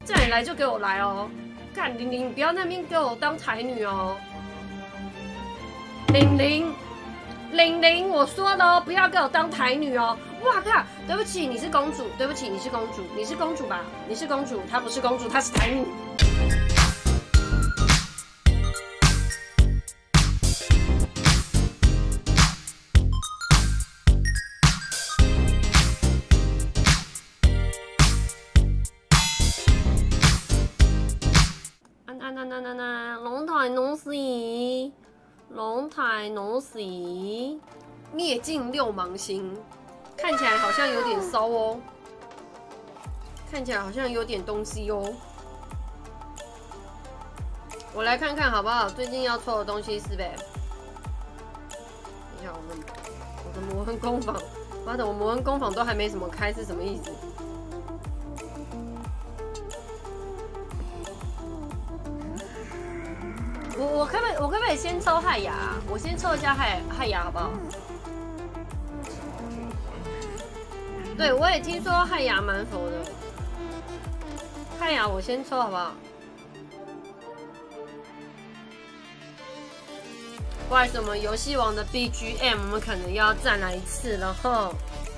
叫你来就给我来哦！干玲玲，你不要那边给我当台女哦！玲玲，我说了哦，不要给我当台女哦！哇靠，对不起，你是公主，对不起，你是公主，你是公主吧？你是公主，她不是公主，她是台女。龙台农死，灭尽六芒星，看起来好像有点骚哦，看起来好像有点东西哦。我来看看好不好？最近要抽的东西是呗？等一下，我的魔魂工坊，妈的，我魔魂工坊都还没什么开，是什么意思？我可不可以先抽亥牙？我先抽一下亥牙好不好？对，我也听说亥牙蛮佛的。亥牙我先抽好不好？不好意思，我们游戏王的 BGM 我们可能要再来一次了哈。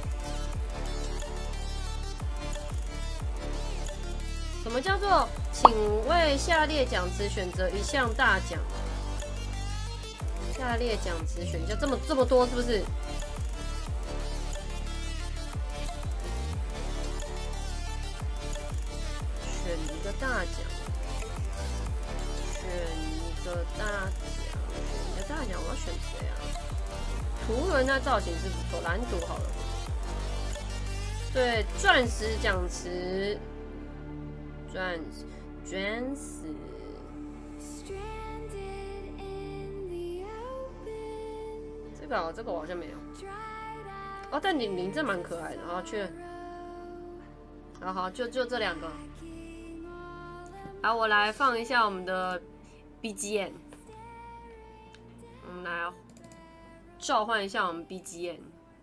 什么叫做？请为下列奖词选择一项大奖。下列奖词选项这么多是不是？选一个大奖，选一个大奖，我要选谁啊？图人那造型是不错，蓝图好了。对，钻石奖词，钻石。这个我好像没有。哦，但玲玲这蛮可爱的，好去。好，就这两个。好，我来放一下我们的 BGM。我们来召唤一下我们 BGM。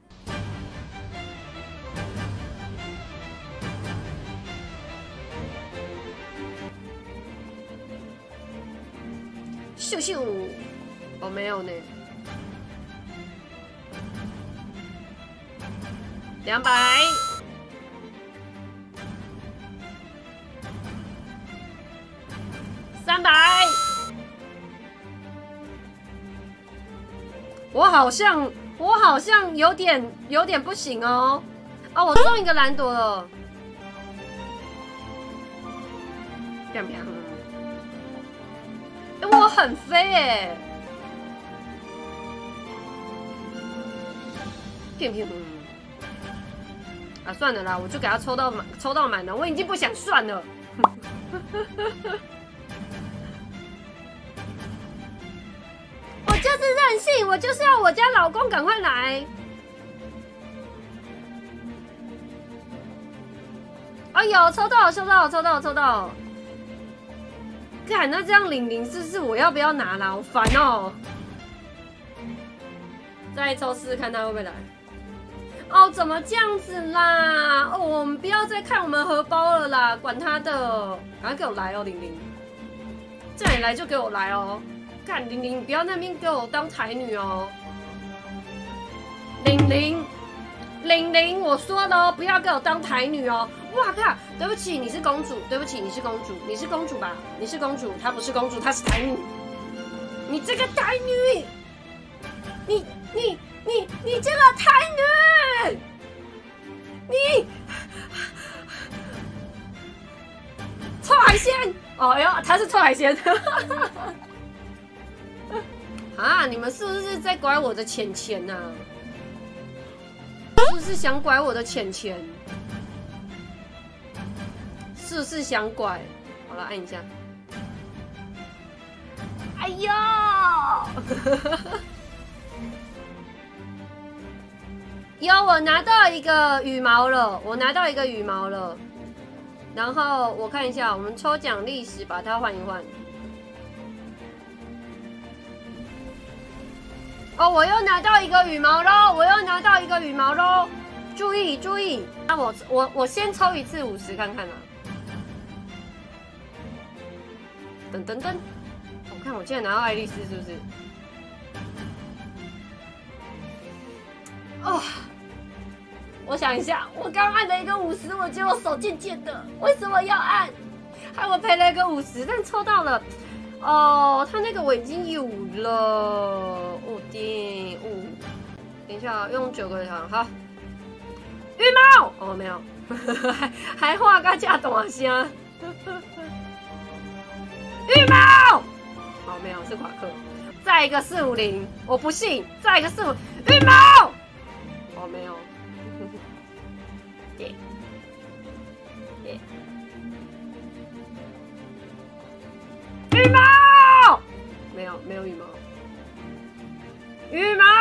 秀秀，哦没有呢。200，我好像有点不行哦。哦，我中一个蓝朵了。漂亮。我很飞耶。骗。啊，算了啦，我就给他抽到满了，我已经不想算了。我就是任性，我就是要我家老公赶快来。哎呦，抽到！看，那这样玲玲是我要不要拿啦？好烦哦。再抽试试看他会不会来。哦，怎么这样子啦？哦，我们不要再看我们荷包了啦，管他的，赶快给我来哦，玲玲，叫你来就给我来哦。干玲玲，你不要那边给我当台女哦。玲，我说了哦，不要给我当台女哦。哇靠，对不起，你是公主，对不起，你是公主，你是公主吧？你是公主，她不是公主，她是台女。你这个台女，你这个台女，你臭海鲜！哦哎呦，他是臭海鲜。啊，你们是不是在拐我的钱呐？是不是想拐我的钱？是不是想拐？好了，按一下。哎呦！我拿到一个羽毛了，然后我看一下，我们抽奖历史把它换一换。哦，我又拿到一个羽毛喽，注意！那我先抽一次50看看啊。 噔噔噔，我看我竟然拿到爱丽丝，是不是？哦，我想一下，我刚按了一个50，我觉得我手贱贱的，为什么要按？害我赔了一个50，但抽到了。哦，他那个我已经有了。哦天，等一下，用9个糖，好。羽毛，哦没有，还画个假大声。羽毛，哦没有，是夸克。再一个450，我不信，再一个450，羽毛，哦没有。耶耶。羽毛，没有羽毛，羽毛，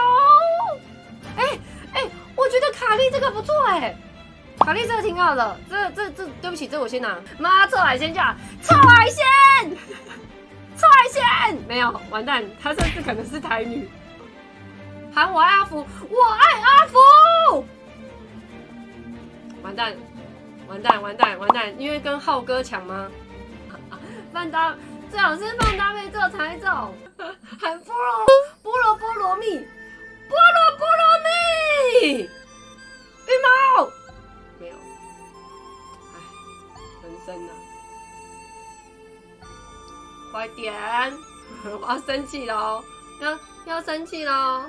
我觉得卡莉这个不错卡莉这个挺好的，这，对不起，这我先拿。妈，臭海鲜价，臭海鲜，臭海鲜，没有，完蛋，他这次可能是台女。喊我爱阿福，我爱阿福。完蛋，因为跟浩哥抢吗？范搭，最好是范搭配这才中，喊菠萝蜜，羽毛没有，哎，人生啊，快点，我要生气喽，要生气喽，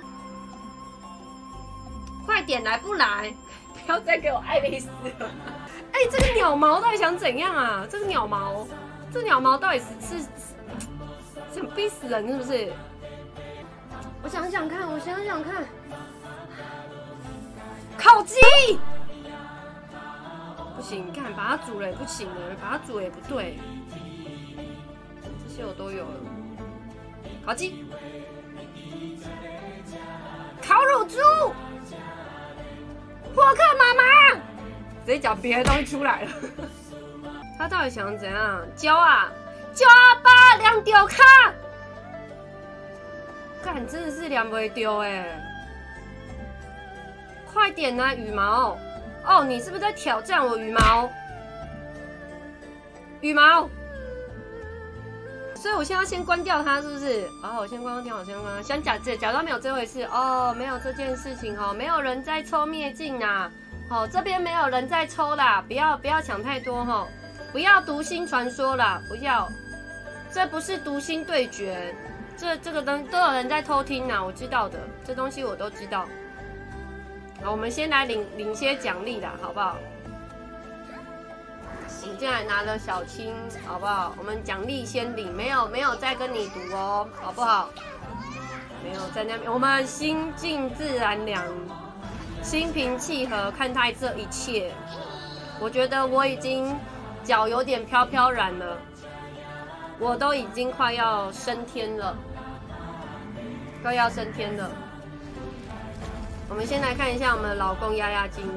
快点来不来？不要再给我爱丽丝了！这个鸟毛到底想怎样啊？这鸟毛到底是想逼死人是不是？我想想看，烤鸡不行，你看把它煮了也不行了，把它煮了也不对，这些我都有了。烤鸡、烤乳猪、霍克妈妈，直接讲别的东西出来了。他到底想怎样？教阿爸两丢卡，干真的是两不丢快点啊，羽毛！哦，你是不是在挑战我羽毛？所以我现在要先关掉它，是不是？我先关掉，想假装没有这回事哦，没有这件事情哦，没有人在抽灭境啦，这边没有人在抽啦，不要想太多不要读心传说啦，不要，这不是读心对决，这个都有人在偷听啦，我知道的，这东西我都知道。好，我们先来领些奖励啦，好不好？我们进来拿了小青，好不好？我们奖励先领，没有再跟你读哦，好不好？没有在那边，我们心静自然凉，心平气和看待这一切。我觉得我已经脚有点飘飘然了，我都已经快要升天了，我们先来看一下我们的老公压压惊。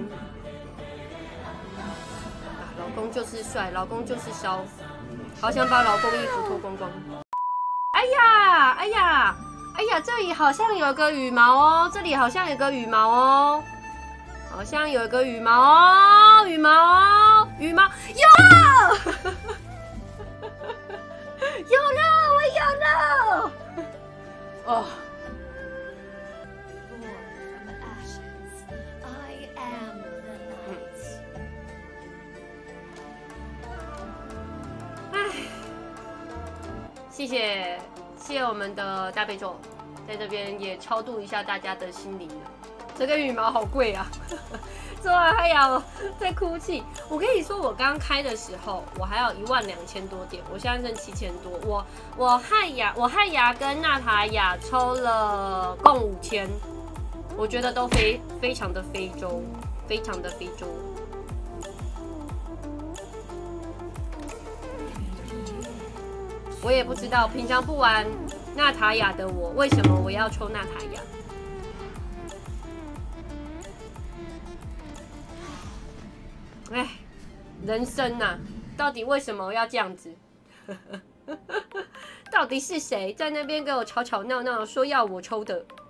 老公就是帅，老公就是骚，好想把老公衣服脱光光。哎呀，这里好像有个羽毛哦，有，好像有一个羽毛哦，有了，我有了，哦。谢谢我们的大悲咒，在这边也超度一下大家的心灵了。这个羽毛好贵啊！昨晚还有在哭泣。我跟你说，我刚开的时候，我还有12000多点，我现在剩7000多。我汉雅跟娜塔雅抽了共5000，我觉得都非常的非洲。我也不知道，平常不玩娜塔雅的我，为什么我要抽娜塔雅？哎，人生啊，到底为什么要这样子？到底是谁在那边给我吵吵闹闹说要我抽的？